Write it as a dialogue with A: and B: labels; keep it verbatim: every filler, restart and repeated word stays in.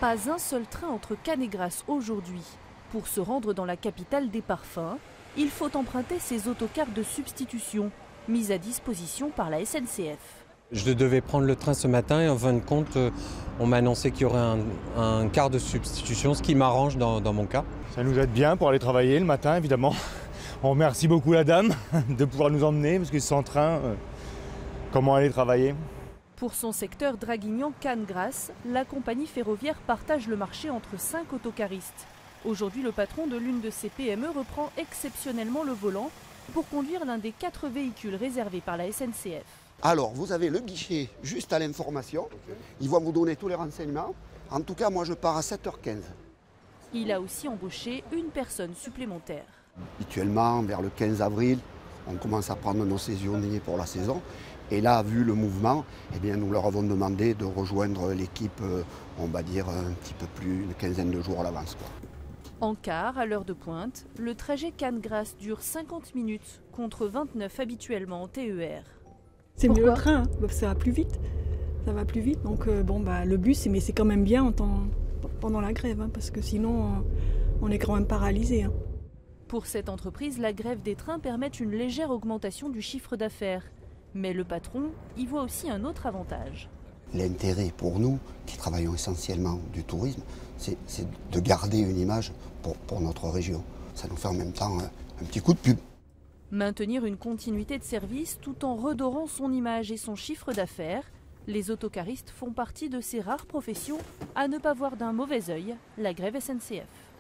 A: Pas un seul train entre Cannes et Grasse aujourd'hui. Pour se rendre dans la capitale des parfums, il faut emprunter ces autocars de substitution, mis à disposition par la S N C F.
B: Je devais prendre le train ce matin et en fin de compte, on m'a annoncé qu'il y aurait un, un car de substitution, ce qui m'arrange dans, dans mon cas.
C: Ça nous aide bien pour aller travailler le matin, évidemment. On remercie beaucoup la dame de pouvoir nous emmener, parce que sans train, euh, comment aller travailler?
A: Pour son secteur Draguignan-Cannes-Grasse, la compagnie ferroviaire partage le marché entre cinq autocaristes. Aujourd'hui, le patron de l'une de ces P M E reprend exceptionnellement le volant pour conduire l'un des quatre véhicules réservés par la S N C F.
D: Alors, vous avez le guichet juste à l'information. Ils vont vous donner tous les renseignements. En tout cas, moi, je pars à sept heures quinze.
A: Il a aussi embauché une personne supplémentaire.
D: Habituellement, vers le quinze avril, on commence à prendre nos saisonniers pour la saison. Et là, vu le mouvement, eh bien, nous leur avons demandé de rejoindre l'équipe, on va dire, un petit peu plus, une quinzaine de jours à l'avance.
A: En car, à l'heure de pointe, le trajet Cannes-Grasse dure cinquante minutes contre vingt-neuf habituellement en T E R.
E: C'est mieux le train, hein. Ça va plus vite. Ça va plus vite. Donc euh, bon, bah, le bus, mais c'est quand même bien en temps, pendant la grève, hein, parce que sinon, euh, on est quand même paralysé. Hein.
A: Pour cette entreprise, la grève des trains permet une légère augmentation du chiffre d'affaires. Mais le patron y voit aussi un autre avantage.
D: L'intérêt pour nous, qui travaillons essentiellement du tourisme, c'est de garder une image pour, pour notre région. Ça nous fait en même temps un, un petit coup de pub.
A: Maintenir une continuité de service tout en redorant son image et son chiffre d'affaires, les autocaristes font partie de ces rares professions à ne pas voir d'un mauvais œil la grève S N C F.